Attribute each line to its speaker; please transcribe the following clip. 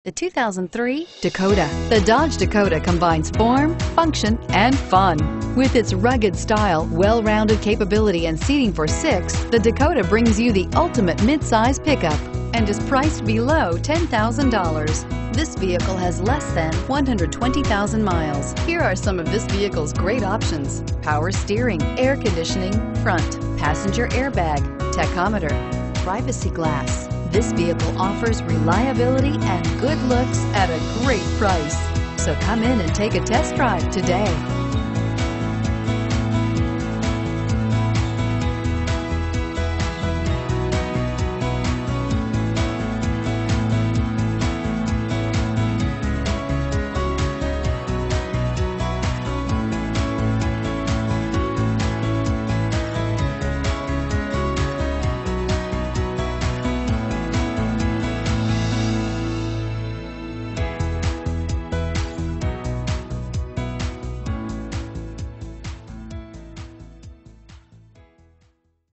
Speaker 1: The 2003 Dakota. The Dodge Dakota combines form, function, and fun. With its rugged style, well-rounded capability, and seating for 6, the Dakota brings you the ultimate midsize pickup and is priced below $10,000. This vehicle has less than 120,000 miles. Here are some of this vehicle's great options: power steering, air conditioning, front, passenger airbag, tachometer, privacy glass. This vehicle offers reliability and good looks at a great price. So come in and take a test drive today.